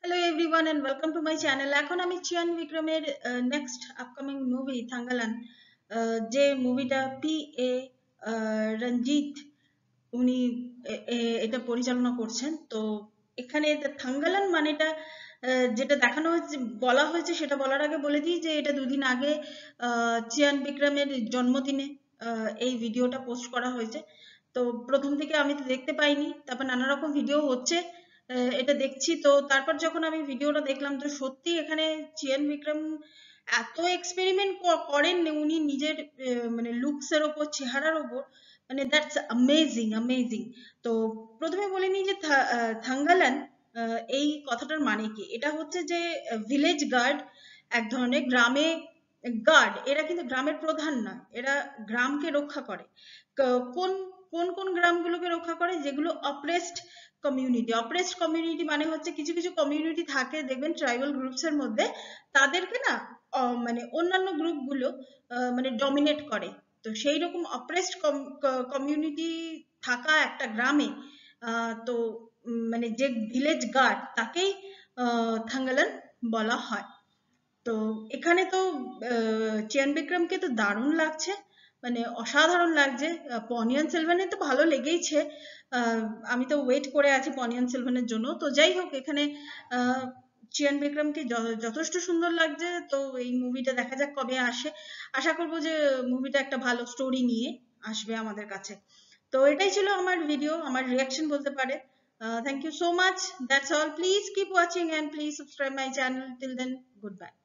Hello everyone and welcome to my channel. এখন আমি চিয়ান বিক্রমের নেক্সট আপকামিং মুভি থাঙ্গালান যে মুভিটা P.A. রঞ্জিত উনি এটা পরিচালনা করছেন। তো এখানে থাঙ্গালান মানেটা যেটা দেখানো হয়েছে বলা হয়েছে সেটা বলার আগে বলে দিই যে এটা দুদিন আগে চিয়ান বিক্রমের জন্মদিনে এই ভিডিওটা পোস্ট করা হয়েছে। তো প্রথম থেকে আমি তো দেখতে পাইনি, তারপর নানা রকম ভিডিও হচ্ছে এটা দেখছি। তো তারপর যখন আমি ভিডিওটা দেখলাম তো সত্যি এখানে চিয়ান বিক্রম এত এক্সপেরিমেন্ট করেন উনি নিজের মানে লুকস এর ওপর, চেহারার ওপর, মানে দ্যাটস অ্যামেজিং অ্যামেজিং। তো প্রথমে বলে নিই যে থাঙ্গালান এই কথাটার মানে কি। এটা হচ্ছে যে ভিলেজ গার্ড, এক ধরনের গ্রামে গার্ড। এরা কিন্তু গ্রামের প্রধান নয়, এরা গ্রামকে রক্ষা করে। কোন কোন কোন গ্রামগুলোকে রক্ষা করে? যেগুলো অপ্রেসড কমিউনিটি। অপ্রেসড কমিউনিটি মানে হচ্ছে কিছু কিছু কমিউনিটি থাকে দেখবেন ট্রাইবাল গ্রুপস এর মধ্যে, তাদেরকে না মানে অন্যান্য গ্রুপগুলো মানে ডমিনেট করে। তো সেই রকম অপ্রেসড কমিউনিটি থাকা একটা গ্রামে তো মানে যে ভিলেজ গার্ড তাকেই থাঙ্গালান বলা হয়। তো এখানে তো চিয়ান বিক্রমকে তো দারুণ লাগছে, মানে অসাধারণ লাগছে। পনিয়ন সেলভানের তো ভালো লেগেইছে, আমি তো ওয়েট করে আছি পনিয়ন সেলভানের জন্য। তো যাই হোক, এখানে চিয়ান বিক্রমকে যথেষ্ট সুন্দর লাগছে। তো এই মুভিটা দেখা যাক কবে আসে। আশা করবো যে মুভিটা একটা ভালো স্টোরি নিয়ে আসবে আমাদের কাছে। তো এটাই ছিল আমার ভিডিও, আমার রিয়াকশন বলতে পারে। Thank you so much. That's all. Please keep watching and please subscribe my channel. Till then, goodbye.